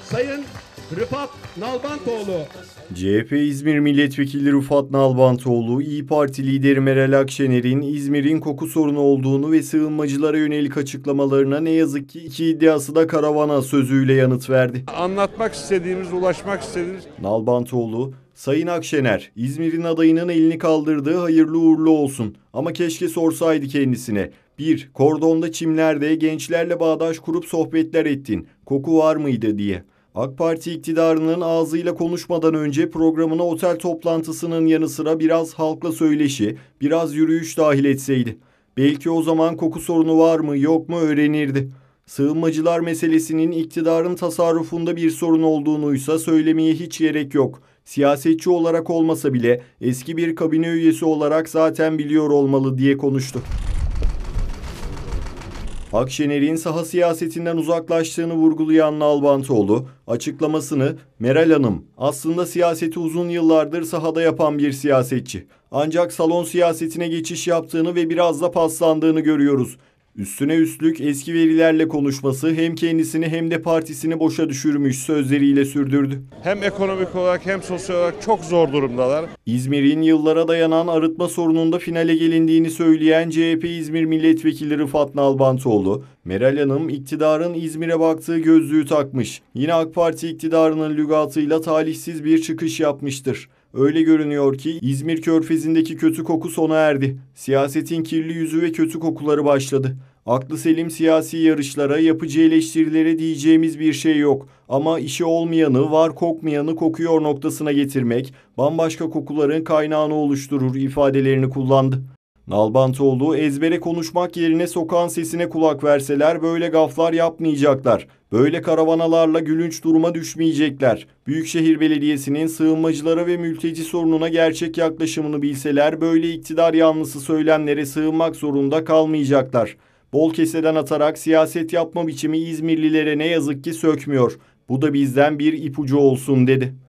Sayın Rıfat Nalbantoğlu. CHP İzmir Milletvekili Rıfat Nalbantoğlu, İYİ Parti lideri Meral Akşener'in İzmir'in koku sorunu olduğunu ve sığınmacılara yönelik açıklamalarına ne yazık ki iki iddiası da karavana sözüyle yanıt verdi. Anlatmak istediğimiz, ulaşmak istediğimiz... Nalbantoğlu, Sayın Akşener, İzmir'in adayının elini kaldırdığı hayırlı uğurlu olsun. Ama keşke sorsaydı kendisine. 1. Kordonda çimlerde gençlerle bağdaş kurup sohbetler ettin. Koku var mıydı diye. AK Parti iktidarının ağzıyla konuşmadan önce programına otel toplantısının yanı sıra biraz halkla söyleşi, biraz yürüyüş dahil etseydi. Belki o zaman koku sorunu var mı yok mu öğrenirdi. Sığınmacılar meselesinin iktidarın tasarrufunda bir sorun olduğunuysa söylemeye hiç gerek yok. Siyasetçi olarak olmasa bile eski bir kabine üyesi olarak zaten biliyor olmalı diye konuştu. Akşener'in saha siyasetinden uzaklaştığını vurgulayan Nalbantoğlu, açıklamasını Meral Hanım aslında siyaseti uzun yıllardır sahada yapan bir siyasetçi. Ancak salon siyasetine geçiş yaptığını ve biraz da paslandığını görüyoruz. Üstüne üstlük eski verilerle konuşması hem kendisini hem de partisini boşa düşürmüş sözleriyle sürdürdü. Hem ekonomik olarak hem sosyal olarak çok zor durumdalar. İzmir'in yıllara dayanan arıtma sorununda finale gelindiğini söyleyen CHP İzmir Milletvekili Rıfat Nalbantoğlu, Meral Hanım iktidarın İzmir'e baktığı gözlüğü takmış. Yine AK Parti iktidarının lügatıyla talihsiz bir çıkış yapmıştır. Öyle görünüyor ki İzmir Körfezi'ndeki kötü koku sona erdi. Siyasetin kirli yüzü ve kötü kokuları başladı. Aklı selim siyasi yarışlara, yapıcı eleştirilere diyeceğimiz bir şey yok. Ama işi olmayanı, var kokmayanı kokuyor noktasına getirmek, bambaşka kokuların kaynağını oluşturur ifadelerini kullandı. Nalbantoğlu, ezbere konuşmak yerine sokağın sesine kulak verseler böyle gaflar yapmayacaklar. Böyle karavanalarla gülünç duruma düşmeyecekler. Büyükşehir Belediyesi'nin sığınmacılara ve mülteci sorununa gerçek yaklaşımını bilseler böyle iktidar yanlısı söylemlere sığınmak zorunda kalmayacaklar. Bol keseden atarak siyaset yapma biçimi İzmirlilere ne yazık ki sökmüyor. Bu da bizden bir ipucu olsun dedi.